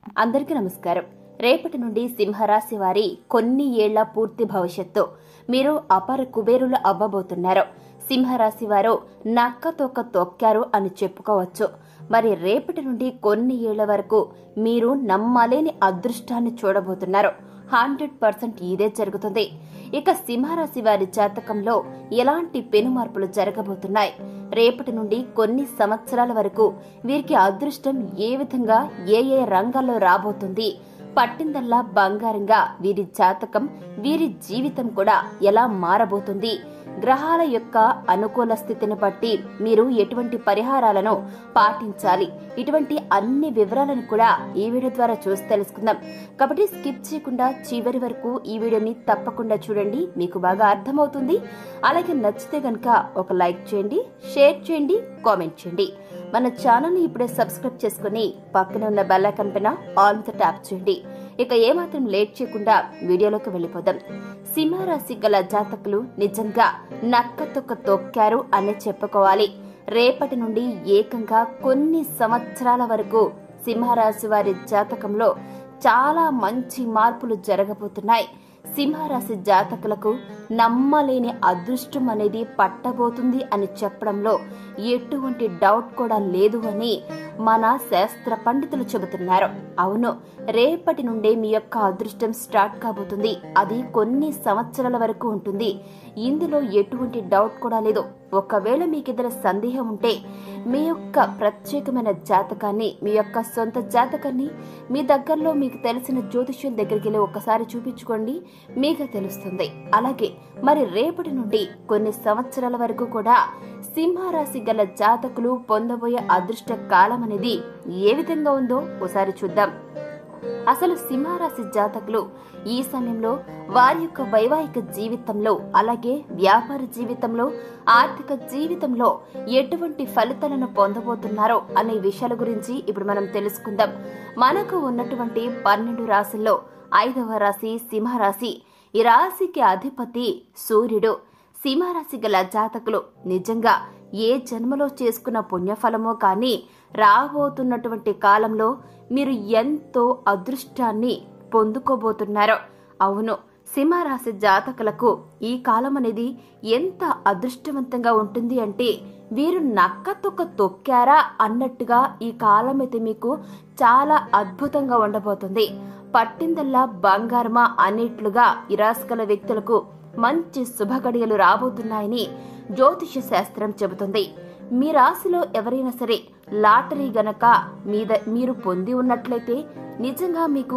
అందరికీ నమస్కారం. రేపటి నుండి సింహరాశి వారి కొన్ని ఏళ్ల పూర్తి భవిష్యత్తు మీరు అపర కుబేరులు అవ్వబోతున్నారు. సింహరాశి వారు నక్కతోక తొక్కారు అని చెప్పుకోవచ్చు. మరి రేపటి నుండి కొన్ని ఏళ్ల వరకు మీరు నమ్మలేని అదృష్టాన్ని చూడబోతున్నారు. 100% ఇదే జరుగుతుంది. ఇక సింహరాశి వారి జాతకంలో ఎలాంటి పెనుమార్పులు జరగబోతున్నాయి, రేపటి నుండి కొన్ని సంవత్సరాల వరకు వీరికి అదృష్టం ఏ విధంగా ఏ రంగాల్లో రాబోతుంది, పట్టిందల్లా బంగారంగా వీరి జాతకం వీరి జీవితం కూడా ఎలా మారబోతుంది, గ్రహాల యొక్క అనుకూల స్థితిని బట్టి మీరు ఎటువంటి పరిహారాలను పాటించాలి, ఇటువంటి అన్ని వివరాలను కూడా ఈ వీడియో ద్వారా చూసి తెలుసుకుందాం. కాబట్టి స్కిప్ చేయకుండా చివరి వరకు ఈ వీడియోని తప్పకుండా చూడండి, మీకు బాగా అర్థమవుతుంది. అలాగే నచ్చితే గనక ఒక లైక్ చేయండి, షేర్ చేయండి, కామెంట్ చేయండి. మన ఛానల్ ని ఇప్పుడే సబ్స్క్రైబ్ చేసుకుని పక్కన ఉన్న బెల్ ఐకాన్ పైన ఆల్ మీద ట్యాప్ చేయండి. ఇక ఏమాత్రం లేట్ చేయకుండా వీడియోలోకి వెళ్ళిపోదాం. సింహరాశి గల జాతకులు నిజంగా నక్కతొక్క తొక్కారు అనే చెప్పుకోవాలి. రేపటి నుండి ఏకంగా కొన్ని సంవత్సరాల వరకు సింహరాశి వారి జాతకంలో చాలా మంచి మార్పులు జరగబోతున్నాయి. సింహరాశి జాతకులకు నమ్మలేని అదృష్టం అనేది పట్టబోతుంది అని చెప్పడంలో ఎటువంటి డౌట్ కూడా లేదు అని మన శాస్త్ర పండితులు చెబుతున్నారు. అవును, రేపటి నుండే మీ యొక్క అదృష్టం స్టార్ట్ కాబోతుంది. అది కొన్ని సంవత్సరాల వరకు ఉంటుంది. ఇందులో ఎటువంటి డౌట్ కూడా లేదు. ఒకవేళ మీకు ఏదైనా సందేహం ఉంటే మీ యొక్క ప్రత్యేకమైన జాతకాన్ని, మీ యొక్క సొంత జాతకాన్ని మీ దగ్గరలో మీకు తెలిసిన జ్యోతిష్యం దగ్గరికి వెళ్ళి ఒకసారి చూపించుకోండి, మీకు తెలుస్తుంది. అలాగే మరి రేపటి నుండి కొన్ని సంవత్సరాల వరకు కూడా సింహరాశి గల జాతకులు పొందబోయే అదృష్ట కాలం అనేది ఏ విధంగా ఉందో ఒకసారి చూద్దాం. అసలు సింహరాశి జాతకులు ఈ సమయంలో వారి యొక్క వైవాహిక జీవితంలో, అలాగే వ్యాపార జీవితంలో, ఆర్థిక జీవితంలో ఎటువంటి ఫలితాలను పొందబోతున్నారో అనే విషయాల గురించి ఇప్పుడు మనం తెలుసుకుందాం. మనకు ఉన్నటువంటి 12 రాశుల్లో 5వ రాశి సింహరాశి. ఈ రాశికి అధిపతి సూర్యుడు. సింహరాశి గల జాతకులు నిజంగా ఏ జన్మలో చేసుకున్న పుణ్యఫలమో కానీ రాబోతున్నటువంటి కాలంలో మీరు ఎంతో అదృష్టాన్ని పొందుకోబోతున్నారో. అవును, సింహరాశి జాతకులకు ఈ కాలం అనేది ఎంత అదృష్టవంతంగా ఉంటుంది అంటే వీరు నక్కతొక్క తొక్కారా అన్నట్టుగా ఈ కాలం అయితే మీకు చాలా అద్భుతంగా ఉండబోతుంది. పట్టిందల్లా బంగారమా అనేట్లుగా ఈ రాశి గల వ్యక్తులకు మంచి శుభగడియలు రాబోతున్నాయని జ్యోతిష శాస్త్రం చెబుతుంది. మీ రాశిలో ఎవరైనా సరే లాటరీ గనక మీరు పొంది ఉన్నట్లయితే నిజంగా మీకు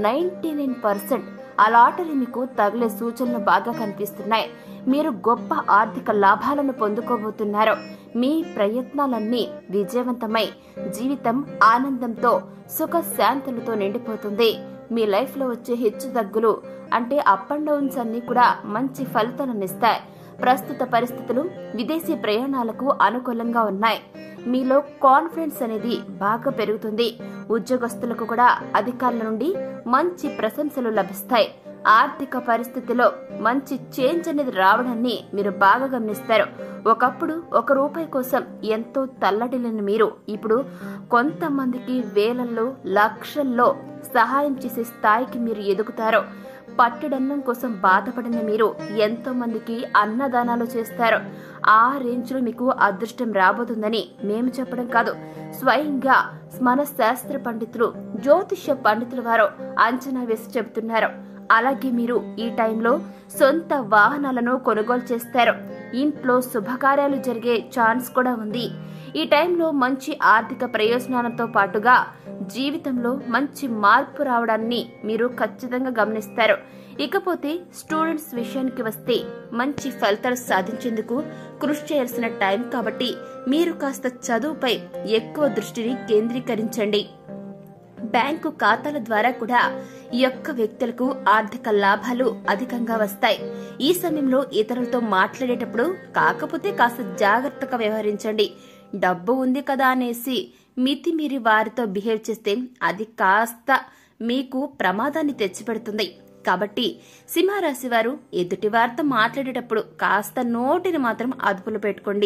99% ఆ లాటరీ మీకు తగిలే సూచనలు బాగా కనిపిస్తున్నాయి. మీరు గొప్ప ఆర్థిక లాభాలను పొందుకోబోతున్నారు. మీ ప్రయత్నాలన్నీ విజయవంతమై జీవితం ఆనందంతో సుఖశాంతులతో నిండిపోతుంది. మీ లైఫ్ లో వచ్చే హెచ్చు తగ్గులు అంటే అప్ అండ్ డౌన్స్ అన్ని కూడా మంచి ఫలితాలను ఇస్తాయి. ప్రస్తుత పరిస్థితులు విదేశీ ప్రయాణాలకు అనుకూలంగా ఉన్నాయి. మీలో కాన్ఫిడెన్స్ అనేది బాగా పెరుగుతుంది. ఉద్యోగస్తులకు కూడా అధికారుల నుండి మంచి ప్రశంసలు లభిస్తాయి. ఆర్థిక పరిస్థితిలో మంచి చేంజ్ అనేది రావడాన్ని మీరు బాగా గమనిస్తారు. ఒకప్పుడు ₹1 కోసం ఎంతో తల్లడిల్లిన మీరు ఇప్పుడు కొంతమందికి వేలల్లో లక్షల్లో సహాయం చేసే స్థాయికి మీరు ఎదుగుతారు. పట్టెడన్నం కోసం బాధపడిన మీరు ఎంతో మందికి అన్నదానాలు చేస్తారు. ఆ రేంజ్ లో మీకు అదృష్టం రాబోతుందని మేము చెప్పడం కాదు, స్వయంగా మన శాస్త్ర పండితులు, జ్యోతిష్య పండితుల వారు అంచనా వేసి చెబుతున్నారు. అలాగే మీరు ఈ టైంలో సొంత వాహనాలను కొనుగోలు చేస్తారు. ఇంట్లో శుభకార్యాలు జరిగే ఛాన్స్ కూడా ఉంది. ఈ టైంలో మంచి ఆర్థిక ప్రయోజనాలతో పాటుగా జీవితంలో మంచి మార్పు రావడాన్ని మీరు ఖచ్చితంగా గమనిస్తారు. ఇకపోతే స్టూడెంట్స్ విషయానికి వస్తే మంచి ఫలితాలు సాధించేందుకు కృషి చేయాల్సిన టైం కాబట్టి మీరు కాస్త చదువుపై ఎక్కువ దృష్టిని కేంద్రీకరించండి. బ్యాంకు ఖాతాల ద్వారా కూడా ఈ యొక్క వ్యక్తులకు ఆర్థిక లాభాలు అధికంగా వస్తాయి. ఈ సమయంలో ఇతరులతో మాట్లాడేటప్పుడు కాకపోతే కాస్త జాగ్రత్తగా వ్యవహరించండి. డబ్బు ఉంది కదా అనేసి మితిమీరి వారితో బిహేవ్ చేస్తే అది కాస్త మీకు ప్రమాదాన్ని తెచ్చిపెడుతుంది. కాబట్టి సింహరాశి వారు ఎదుటి వారితో మాట్లాడేటప్పుడు కాస్త నోటిని మాత్రం అదుపులో పెట్టుకోండి.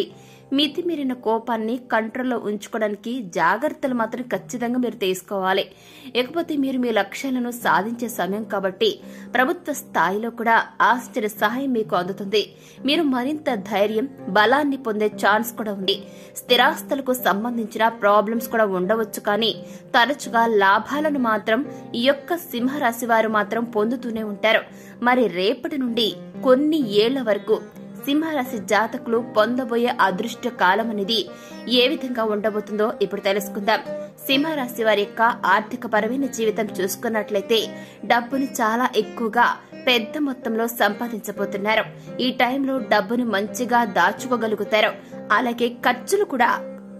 మితిమీరిన కోపాన్ని కంట్రోల్లో ఉంచుకోవడానికి జాగ్రత్తలు మాత్రం ఖచ్చితంగా మీరు తీసుకోవాలి. ఇకపోతే మీరు మీ లక్ష్యాలను సాధించే సమయం కాబట్టి ప్రభుత్వ స్థాయిలో కూడా ఆశ్చర్య సహాయం మీకు అందుతుంది. మీరు మరింత ధైర్యం, బలాన్ని పొందే ఛాన్స్ కూడా ఉంది. స్థిరాస్తులకు సంబంధించిన ప్రాబ్లమ్స్ కూడా ఉండవచ్చు, కానీ తరచుగా లాభాలను మాత్రం ఈ యొక్క సింహరాశి వారు మాత్రం పొందుతూనే ఉంటారు. మరి రేపటి నుండి కొన్ని ఏళ్ల వరకు సింహరాశి జాతకులు పొందబోయే అదృష్ట కాలం అనేది ఏ విధంగా ఉండబోతుందో ఇప్పుడు తెలుసుకుందాం. సింహరాశి వారి యొక్క ఆర్థిక పరమైన జీవితం చూసుకున్నట్లయితే డబ్బును చాలా ఎక్కువగా పెద్ద మొత్తంలో సంపాదించబోతున్నారు. ఈ టైంలో డబ్బును మంచిగా దాచుకోగలుగుతారు. అలాగే ఖర్చులు కూడా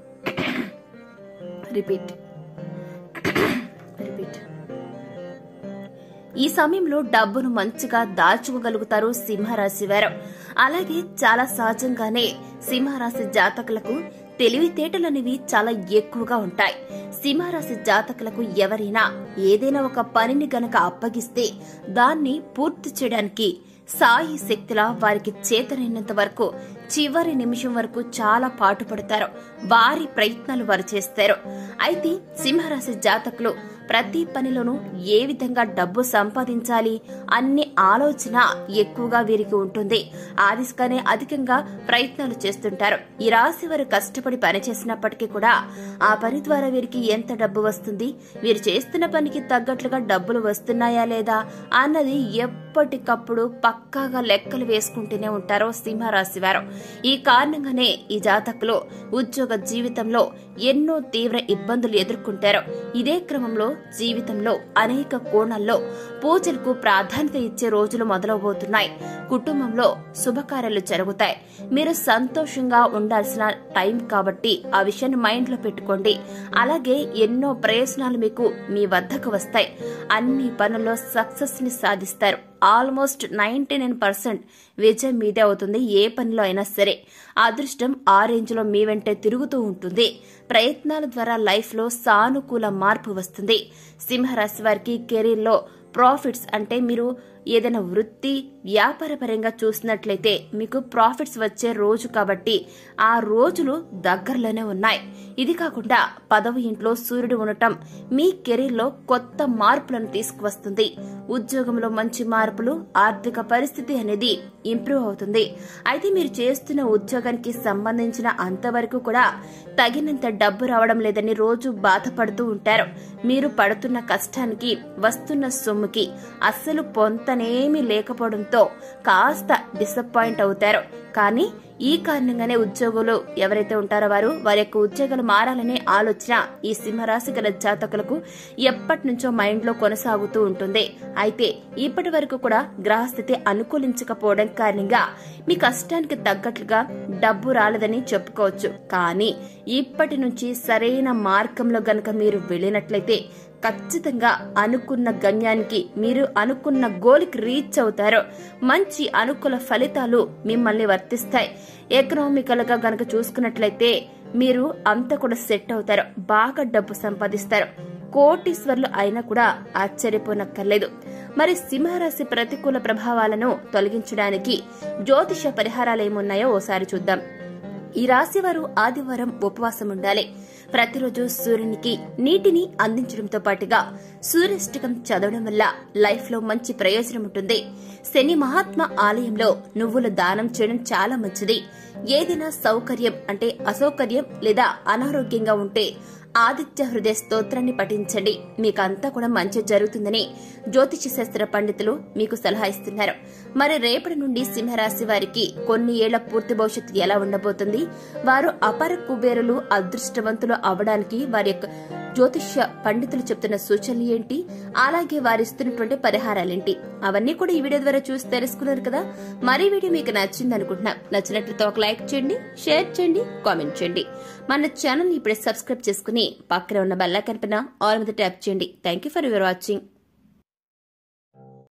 ఈ సమయంలో డబ్బును మంచిగా దాచుకోగలుగుతారు సింహరాశి వారు. అలాగే చాలా సహజంగానే సింహరాశి జాతకులకు తెలివితేటలనేవి చాలా ఎక్కువగా ఉంటాయి. సింహరాశి జాతకులకు ఎవరైనా ఏదైనా ఒక పనిని గనక అప్పగిస్తే దాన్ని పూర్తి చేయడానికి సాయి శక్తిలా వారికి చేతనైనంత వరకు చివరి నిమిషం వరకు చాలా పాటుపడతారు. వారి ప్రయత్నాలు వారు చేస్తారు. అయితే సింహరాశి జాతకులు ప్రతి పనిలోనూ ఏ విధంగా డబ్బు సంపాదించాలి అన్ని ఆలోచన ఎక్కువగా వీరికి ఉంటుంది. ఆదిస్గానే అధికంగా ప్రయత్నాలు చేస్తుంటారు. ఈ రాశి వారు కష్టపడి పని చేసినప్పటికీ కూడా ఆ పని ద్వారా వీరికి ఎంత డబ్బు వస్తుంది, వీరు చేస్తున్న పనికి తగ్గట్లుగా డబ్బులు వస్తున్నాయా లేదా అన్నది ఎప్పటికప్పుడు పక్కాగా లెక్కలు వేసుకుంటూనే ఉంటారు సింహరాశి వారు. ఈ కారణంగానే ఈ జాతకులు ఉద్యోగ జీవితంలో ఎన్నో తీవ్ర ఇబ్బందులు ఎదుర్కొంటారు. ఇదే క్రమంలో జీవితంలో అనేక కోణాల్లో పూజలకు ప్రాధాన్యత ఇచ్చే రోజులు మొదలవబోతున్నాయి. కుటుంబంలో శుభకార్యాలు జరుగుతాయి. మీరు సంతోషంగా ఉండాల్సిన టైం కాబట్టి ఆ విషయాన్ని మైండ్ లో పెట్టుకోండి. అలాగే ఎన్నో ప్రయోజనాలు మీకు మీ వద్దకు వస్తాయి. అన్ని పనుల్లో సక్సెస్ ని సాధిస్తారు. ఆల్మోస్ట్ 99% విజయం మీదే అవుతుంది. ఏ పనిలో అయినా సరే అదృష్టం ఆ రేంజ్ లో మీ వెంటే తిరుగుతూ ఉంటుంది. ప్రయత్నాల ద్వారా లైఫ్ లో సానుకూల మార్పు వస్తుంది. సింహరాశి వారికి కెరీర్ లో ప్రాఫిట్స్ అంటే మీరు ఏదైనా వృత్తి వ్యాపార పరంగా చూసినట్లయితే మీకు ప్రాఫిట్స్ వచ్చే రోజు కాబట్టి ఆ రోజులు దగ్గరలోనే ఉన్నాయి. ఇది కాకుండా 10వ ఇంట్లో సూర్యుడు ఉండటం మీ కెరీర్ లో కొత్త మార్పులను తీసుకువస్తుంది. ఉద్యోగంలో మంచి మార్పులు, ఆర్థిక పరిస్థితి అనేది ఇంప్రూవ్ అవుతుంది. అయితే మీరు చేస్తున్న ఉద్యోగానికి సంబంధించిన అంతవరకు కూడా తగినంత డబ్బు రావడం లేదని రోజు బాధపడుతూ ఉంటారు. మీరు పడుతున్న కష్టానికి వస్తున్న సొమ్ముకి అస్సలు పొంతనేమీ లేకపోవడంతో కాస్త డిసప్పాయింట్ అవుతారు. కానీ ఈ కారణంగానే ఉద్యోగులు ఎవరైతే ఉంటారో వారి యొక్క ఉద్యోగాలు మారాలనే ఆలోచన ఈ సింహరాశి గల జాతకులకు ఎప్పటి నుంచో మైండ్ లో కొనసాగుతూ ఉంటుంది. అయితే ఇప్పటి వరకు కూడా గ్రహస్థితి అనుకూలించకపోవడం కారణంగా మీ కష్టానికి తగ్గట్లుగా డబ్బు రాలేదని చెప్పుకోవచ్చు. కానీ ఇప్పటి నుంచి సరైన మార్గంలో గనక మీరు వెళ్ళినట్లయితే ఖచ్చితంగా అనుకున్న గమ్యానికి, మీరు అనుకున్న గోల్కి రీచ్ అవుతారు. మంచి అనుకూల ఫలితాలు మిమ్మల్ని వర్తిస్తాయి. ఎకనామికల్ గా గనక చూసుకున్నట్లయితే మీరు అంతా కూడా సెట్ అవుతారు. బాగా డబ్బు సంపాదిస్తారు. కోటీశ్వర్లు అయినా కూడా ఆశ్చర్యపోనక్కర్లేదు. మరి సింహరాశి ప్రతికూల ప్రభావాలను తొలగించడానికి జ్యోతిష పరిహారాలు ఏమున్నాయో ఓసారి చూద్దాం. ఈ రాశి వారు ఆదివారం ఉపవాసం ఉండాలి. ప్రతిరోజు సూర్యునికి నీటిని అందించడంతో పాటుగా సూర్యాష్టకం చదవడం వల్ల లైఫ్ లో మంచి ప్రయోజనం ఉంటుంది. శని మహాత్మ ఆలయంలో నువ్వులు దానం చేయడం చాలా మంచిది. ఏదైనా సౌకర్యం అంటే అసౌకర్యం లేదా అనారోగ్యంగా ఉంటే ఆదిత్య హృదయ స్తోత్రాన్ని పఠించండి. మీకంతా కూడా మంచి జరుగుతుందని జ్యోతిష శాస్త్ర పండితులు మీకు సలహా ఇస్తున్నారు. మరి రేపటి నుండి సింహరాశి వారికి కొన్ని ఏళ్ల పూర్తి భవిష్యత్తు ఎలా ఉండబోతుంది, వారు అపర కుబేరులు అదృష్టవంతులు అవడానికి వారి యొక్క జ్యోతిష పండితులు చెప్తున్న సూచనలు ఏంటి, అలాగే వారిస్తున్నటువంటి పరిహారాలేంటి, అవన్నీ కూడా ఈ వీడియో ద్వారా చూసి తెలుసుకున్నారు కదా. మరి వీడియో మీకు నచ్చింది అనుకుంటున్నా. నచ్చినట్లయితే ఒక లైక్ చేయండి, షేర్ చేయండి, కామెంట్ చేయండి. మన ఛానల్ ని ఇప్పుడే సబ్స్క్రైబ్ చేసుకుని పక్కన ఉన్న బెల్ ఐకాన్ పైన ఆల్ మీద ట్యాప్ చేయండి. Thank you for your watching.